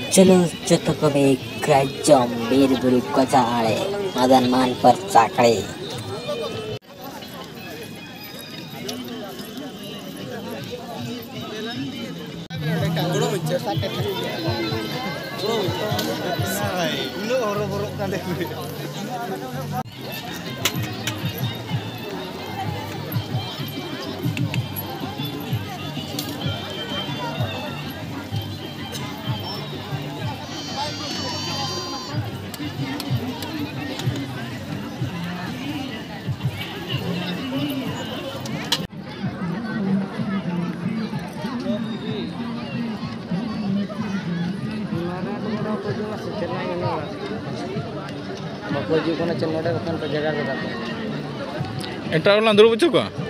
चलो जत कबे ग्राजम बीर बुरु कचा आड़े मदन मान पर चाकड़े। Entar ulang dulu bujuk kok.